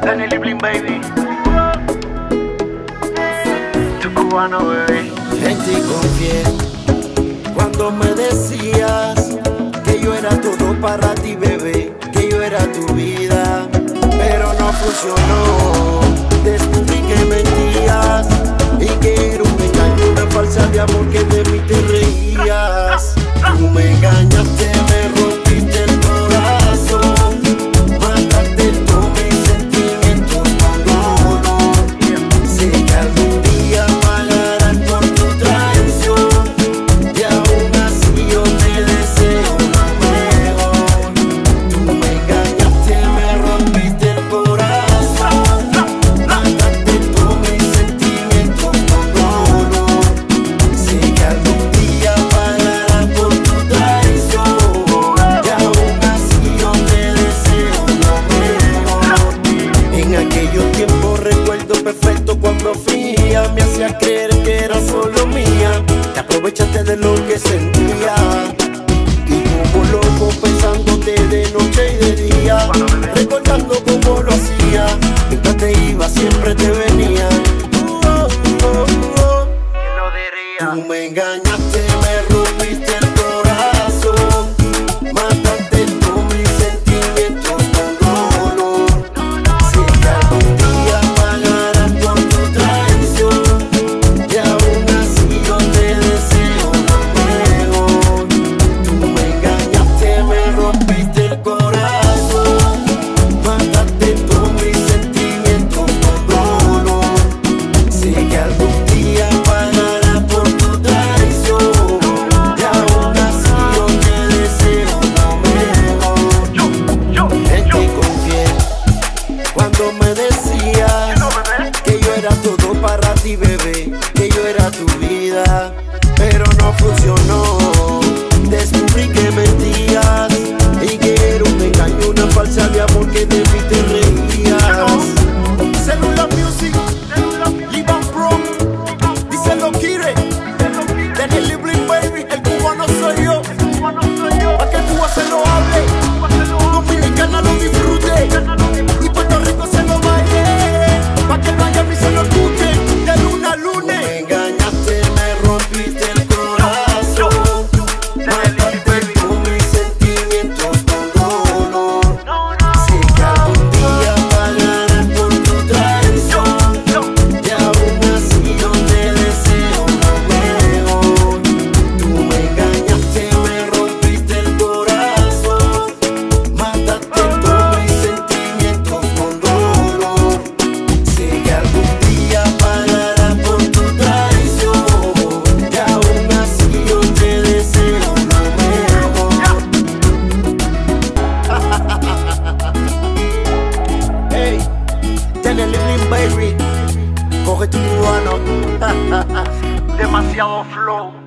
Daniel Ibling, baby. Tu cubano, baby. En ti confié cuando me decías que yo era todo para ti, bebé, que yo era tu vida, pero no funcionó. Descubrí que mentías y que era un engaño, una falsa de amor, que de mí te reías. Tú me engañaste, me rompiste el corazón, mataste todos mis sentimientos con dolor. Sé que algún día pagarás por tu traición y aún así yo te deseo lo mejor. Tú me engañaste, me rompiste el corazón, mataste todos mis sentimientos con dolor. Sé que algún día pagarás por tu traición y aún así yo te deseo lo mejor. En aquellos tiempos recuerdo perfecto cuando fingía, me hacías creer que era solo mía. Te aprovechaste de lo que sentía y como loco pensándote de noche y de día, recordando cómo lo hacía. Mientras te iba siempre te venía. ¿Quién lo diría? Tú me engañaste, me rompiste el corazón, mataste todos mis sentimientos con dolor. Sé que algún día pagarás por tu traición y aún así yo te deseo lo mejor. Tú me engañaste, me rompiste el corazón, mataste todos mis sentimientos con dolor. Sé que algún día pagarás por tu traición y aún así yo te deseo lo mejor. En ti confié cuando me decías que yo era todo para ti, bebé, que yo era tu vida, pero no funcionó. Descubrí que mentías y que era un engaño, una falsa de amor, que de mí te reías. Cellular Music, Liban Pro, díselo Kire, Daniel Ibling, baby, el cubano soy yo. Pa' que Cuba se lo hable, Dominicana lo disfrute y Puerto Rico se lo baile, pa' que Miami se lo escuche de luna a lunes. Me engañaste, me rompiste el corazón, mataste todos mis sentimientos con dolor. Sé que algún día pagarás por tu traición y aún así yo te deseo lo mejor. Tú me engañaste, me rompiste el corazón, mataste todos mis sentimientos con dolor. Sé que algún día pagarás por tu traición y aún así yo te deseo lo mejor. Hey, Daniel Ibling, baby, coge tu cubano. Demasiado flow.